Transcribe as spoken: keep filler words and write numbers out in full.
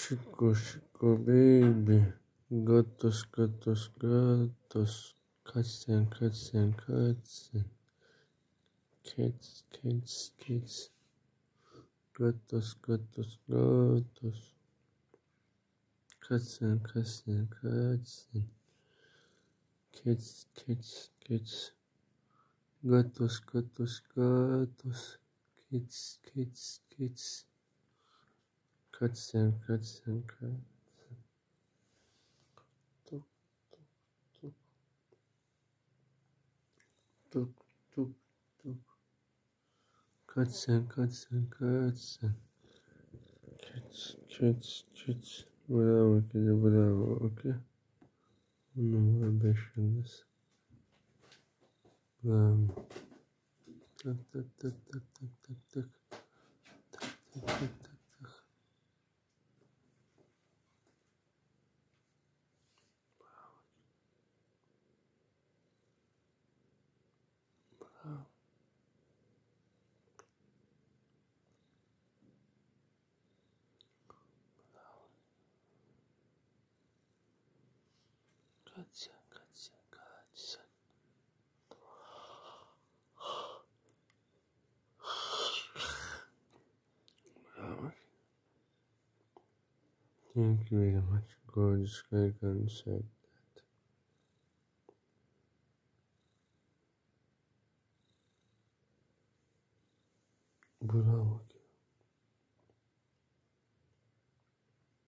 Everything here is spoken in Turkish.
Chico, Chico, baby. Gatos, gatos, gatos. Katzen, Katzen, Katzen. Cats, cats, cats. Gatos, gatos, gatos. Katzen, Katzen, Katzen. Cats, cats, cats. Gatos, gatos, gatos. Cats, cats, cats. Katzen, Katzen, Katzen. Tuk, tuk, tuk, tuk, tuk. Katzen, Katzen, Katzen. Cats, cats, cats. Bravo, kedi, bravo, okey. Numara beş yıldız. Bravo. Tak, tak, tak, tak, tak, tak, tak. Tak, tak, tak, tak, tak. Bravo. Katzen, Katzen, Katzen. Bravo. Thank you very much. Gorgeous guy can say that. Bravo.